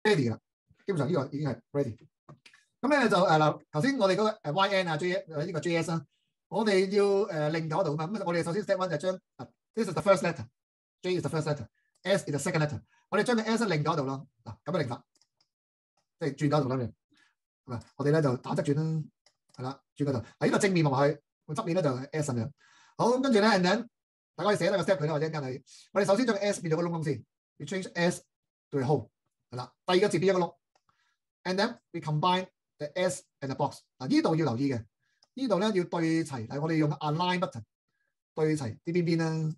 ready 啦。基本上呢個已經係 ready。咁咧就嗱，頭先我哋嗰個YN 啊 J 呢個 JS 啦，我哋要令到嗰度嘛。咁我哋首先 step one 就將this is the first letter，J is the first letter，S is the second letter。我哋將個 S 令到嗰度咯。嗱，咁樣令法，即係轉到嗰度啦。咁啊，我哋咧就打側轉啦，係啦，轉嗰度。嗱，呢個正面望落去，個側面咧就係 S 咁樣。好，咁跟住咧 ，and then 大家可以寫低個 step 佢啦，或者一間係我哋首先將個 S 變咗個窿窿先，要 change S to a hole 係啦。第二個字變一個窿 ，and then we combine the S and the box。嗱，呢度要留意嘅，呢度咧要對齊。嗱，我哋用 align button 對齊啲邊邊啦，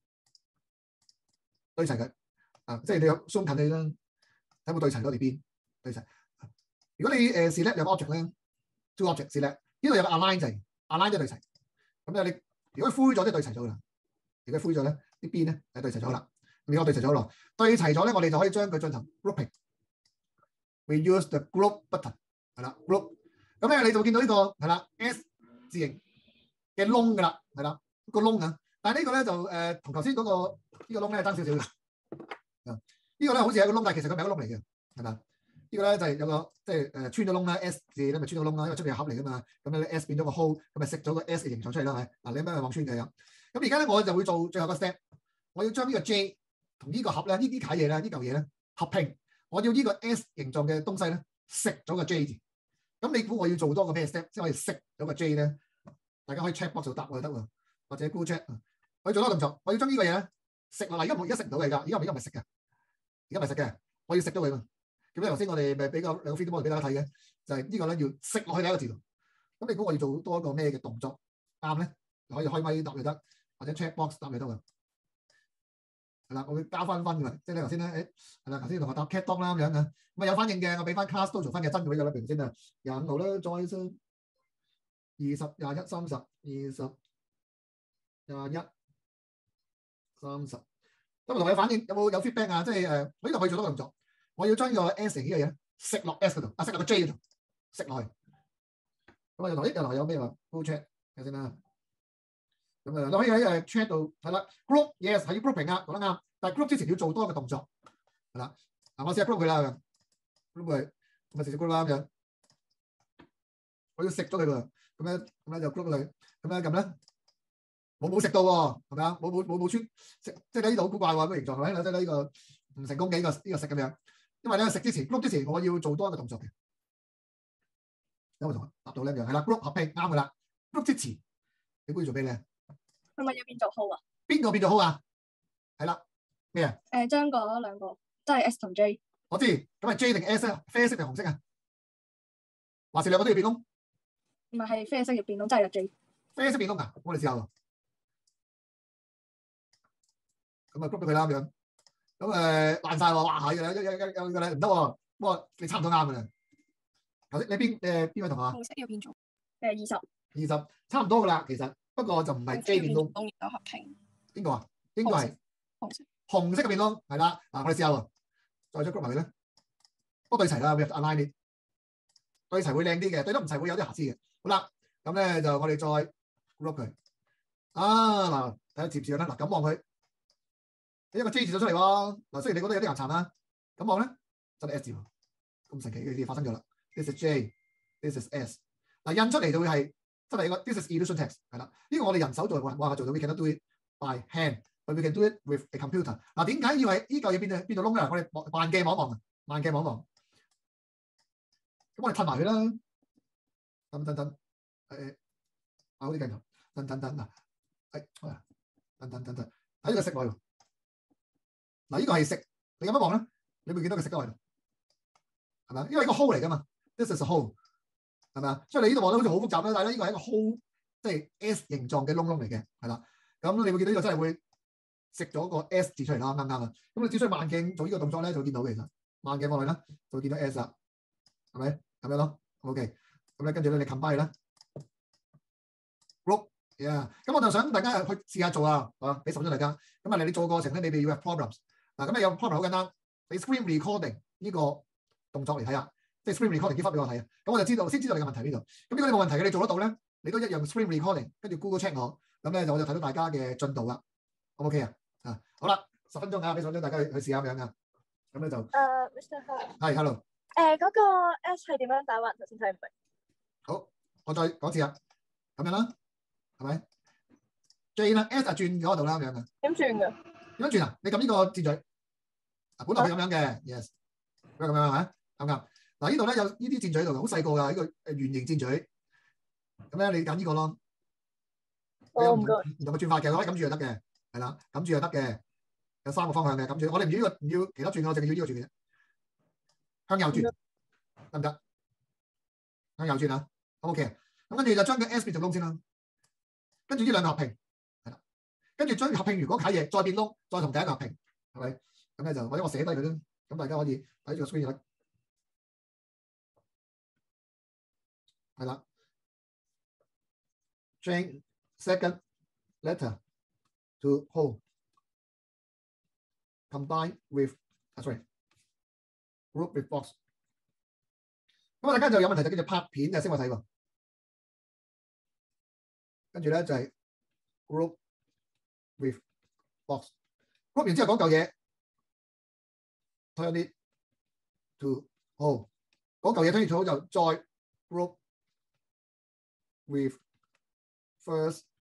對齊佢。啊，即係你有 zoom 近你啦，睇有冇對齊嗰條邊對齊。如果你select 有個 object 咧 ，two object select 呢度有個 align 掣 ，align 咗對齊。咁咧你如果灰咗，即係對齊咗噶啦。如果灰咗咧，啲邊咧係對齊咗啦。你我對齊咗咯，對齊咗咧，我哋就可以將佢進行 grouping。We use the group button 係啦 ，group。咁咧你就會見到呢個係啦 S 字形嘅窿噶啦，係啦個窿啊。但係呢個咧就同頭先嗰個呢個窿咧爭少少嘅。呢個咧好似係一個窿，但係其實佢唔係一個窿嚟嘅，係咪？呢個咧就係有個即係穿咗窿啦 ，S 字咧咪穿咗窿啦，因為出邊有盒嚟噶嘛。咁咧 S 變咗個 hole， 咁咪食咗個 S 嘅形狀出嚟啦，係嗱，你咩望穿嘅咁。咁而家咧我就會做最後個 step， 我要將呢個 J 同呢個盒咧，呢啲嘢咧，呢嚿嘢咧合拼，我要呢個 S 形狀嘅東西咧食咗個 J 字。咁你估我要做多個咩 step 先可以食咗個 J 咧？大家可以 check box 度答我就得喎，或者 Google check。我要做多個動作，我要將呢個嘢咧食落嚟。而家食唔到嘅㗎，而家唔係食嘅，而家唔係食嘅，我要食咗佢嘛。咁咧頭先我哋咪俾個兩個 video 俾大家睇嘅，就係呢個咧要食落去第一個字度。咁你估我要做多一個咩嘅動作啱咧？可以開咪答就得，或者 check box 答就得㗎。係啦，我會加翻分㗎，即係你頭先咧，係啦，頭先同學答 cat dog 啦咁樣嘅，咁啊有反應嘅，我俾翻 class 都做翻嘅真嘅呢個啦，譬如先啊，25號啦，再先20、21、30、20、21、30。咁同學有反應，有 feedback 啊？即係我呢度可以做多個動作，我要將呢個 S 呢個嘢食落 S 嗰度，食落個 J 嗰度，食落去。咁啊，又同學有咩話 ？Go check 睇先啦。咁啊，你可以喺chat 度係啦 ，group yes 係要 grouping 啊，講得啱。但係 group 之前要做多個動作係啦。嗱，我試下 group 佢啦 ，group 佢，咁啊，直接 group 啦咁樣。我要食咗佢喎，咁咧就 group 佢，咁咧撳咧，冇食到喎，係咪啊？冇穿食，即係呢度好古怪喎，個形狀係咪？即係呢個唔成功嘅呢個食咁樣。因為咧食之前 group 之前，我要做多一個動作嘅。有冇同學答到呢樣？係啦 ，group 合拼啱㗎啦。group 之前你估要做咩咧？ 係咪要變做 hole 啊？ 邊個變做 hole 啊？係啦，咩啊？ 將嗰兩個即係 S 同 J。 我知，咁係 J 定 S 啊？啡色定紅色啊？還是兩個都要變窿？ 唔係啡色要變窿，真係有 J。 啡色變窿啊！我哋試下喎。咁啊 group 咗佢啦咁樣。咁爛晒喎，哇係嘅，有個咧唔得喎。不過你差唔多啱㗎啦。頭先你邊位同學啊？ 紅色要變做20。 20差唔多㗎啦，其實不過就唔係 J 變窿。 有合拼。 邊個啊？應該係紅色嘅變窿，係啦。嗱，我哋試下喎，再將 group 埋佢咧，都對齊啦 ，we have to align it， 對齊會靚啲嘅，對得唔齊會有啲瑕疵嘅。好啦，咁咧就我哋再 group 佢。啊嗱，睇下接唔接啦。嗱，咁望佢，一個 J 字咗出嚟喎。嗱，雖然你覺得有啲岩殘啦，咁望咧真係 S 字喎，咁神奇嘅事發生咗啦。This is J，this is S。嗱，印出嚟就會係真係一個 this is illusion text 係啦。呢個我哋人手做冇辦法做到 ，we cannot do it by hand。But we can do it with a computer。嗱，點解要係呢嚿嘢變到窿咧？我哋慢鏡望一望，慢鏡望一望。咁我哋褪埋佢啦。等，好啲鏡頭，等嗱，等，睇呢個色落去。嗱，呢個係色，你咁樣望咧，你會見到佢色咗喺度，係咪？因為呢個 hole 嚟㗎嘛 ，this is a hole， 係咪啊？所以你呢度望到好似好複雜啦，但係呢個係一個 hole， 即係 S 形狀嘅窿嚟嘅，係啦。咁你會見到呢個真係會食咗個 S 字出嚟啦，啱啊？咁你只需要慢鏡做呢個動作咧，就會見到嘅。其實慢鏡望去啦，就會見到 S 啦，係咪咁樣咯 ？OK， 咁咧跟住咧你 combine 啦 ，group， 咁我就想大家去試下做啊，俾10分鐘大家。咁啊，你做過程咧，你哋要 have problems。嗱，咁你有 problem 好簡單，你 screen recording 呢個動作嚟睇下，即係 screen recording 啲翻俾我睇啊。咁我就先知道你嘅問題邊度。咁如果你冇問題嘅，你做得到咧，你都一樣 screen recording， 跟住 Google check 我，咁咧我就睇到大家嘅進度啦。O 唔 OK 啊？好啦，10分鐘啊，俾10分鐘大家去試下咁樣啊。 咁咧就 Mr. Hart， 係 hello。 嗰個 S 係點樣打橫？頭先睇唔明。 好，我再講次啊，咁樣啦，係咪 ？J 啦 ，S 就轉咗嗰度啦，咁樣嘅。 點轉㗎？ 點樣轉啊？你撳呢個箭嘴，啊，本來佢咁樣嘅 ，yes，佢咁樣係咪？啱唔啱？嗱，呢度咧有呢啲箭嘴喺度，好細個㗎，呢個圓形箭嘴。咁咧你揀呢個咯。有唔同嘅轉法嘅，可以撳住就得嘅，係啦，撳住就得嘅，有3個方向嘅撳住。我哋唔要呢個，唔要其他轉，我淨係要呢個轉嘅啫。向右轉得唔得？向右轉啊 ，OK。咁跟住就將個 S 變做窿先啦。跟住呢兩個合併，係啦。跟住將合併如果睇嘢，再變窿，再同第一個合併，係咪？咁咧就或者我寫低佢啦，咁大家可以睇住個 screen 啦。係啦 ，change second letter to whole combine with group with box。咁大家就有問題就叫做拍片嘅，識我睇喎。跟住咧就係 group with box。group 完之後講嚿嘢 turn it to whole。嗰嚿嘢 turn it to whole就再 group with first